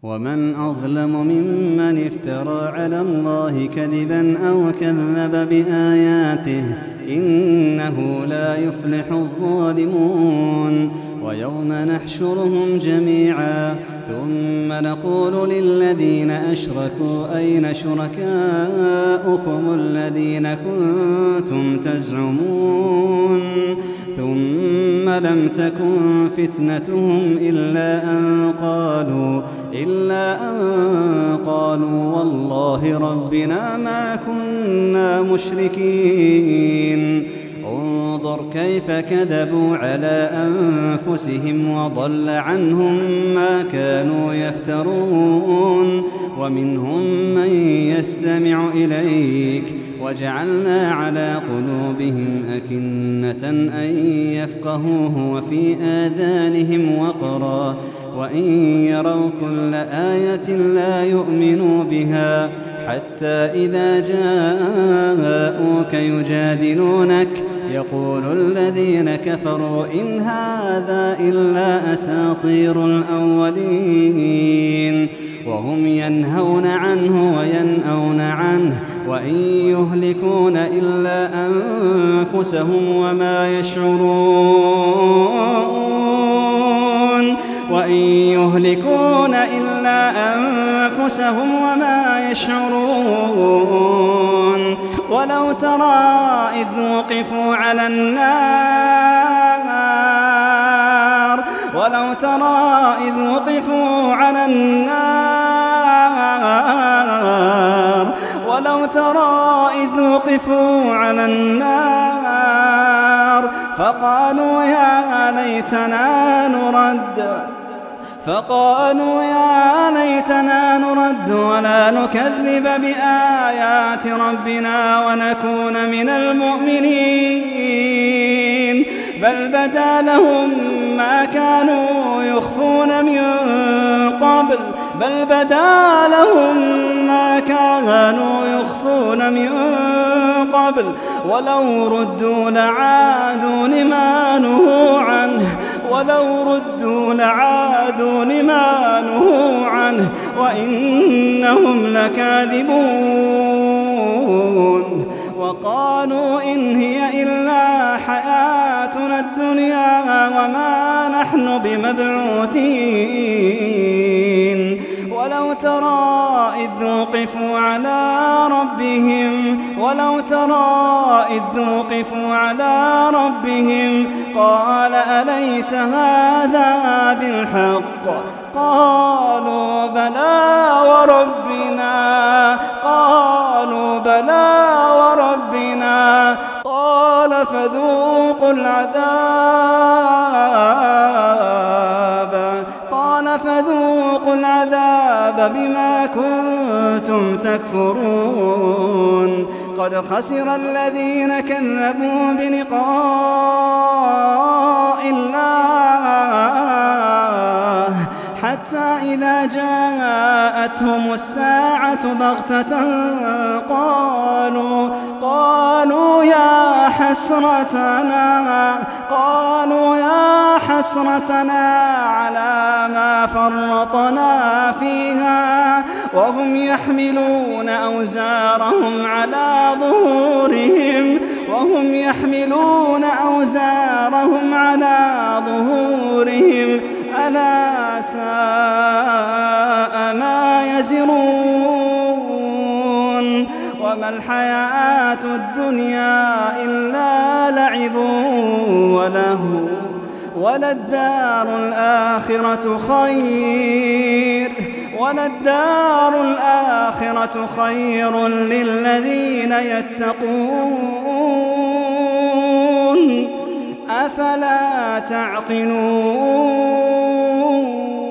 ومن أظلم ممن افترى على الله كذبا أو كذب بآياته إنه لا يفلح الظالمون. ويوم نحشرهم جميعا ثم نقول للذين أشركوا أين شركاؤكم الذين كنتم تزعمون ثم لم تكن فتنتهم إلا أن قالوا والله ربنا ما كنا مشركين. انظر كيف كذبوا على أنفسهم وضل عنهم ما كانوا يفترون. ومنهم من يستمع إليك وجعلنا على قلوبهم أكنة أن يفقهوه وفي آذانهم وقرا وإن يروا كل آية لا يؤمنوا بها حتى إذا جاءوك يجادلونك يقول الذين كفروا إن هذا إلا أساطير الأولين وهم ينهون عنه وينأون عنه وإن يهلكون إلا أنفسهم وما يشعرون ولو ترى إذ وقفوا على النار فقالوا يا ليتنا نرد ولا نكذب بآيات ربنا ونكون من المؤمنين بل بدا لهم ما كانوا يخفون من قبل ولو ردوا لعادوا لما نهوا عنه وإنهم لكاذبون. وقالوا إن هي إلا حياتنا الدنيا وما نحن بمبعوثين. ولو ترى إذ وقفوا على ربهم قال أليس هذا بالحق قالوا بلى وربنا قال فذوقوا العذاب بما كنتم تكفرون. قد خسر الذين كذبوا بلقاء الله حتى إذا جاءتهم الساعة بغتة قالوا يا حسرتنا على ما فرطنا فيها وهم يحملون أوزارهم على ظهورهم ألا ساء ما يزرون. وما الحياة الدنيا إلا لعب ولهو وللدار الآخرة خير للذين يتقون أفلا تعقلون.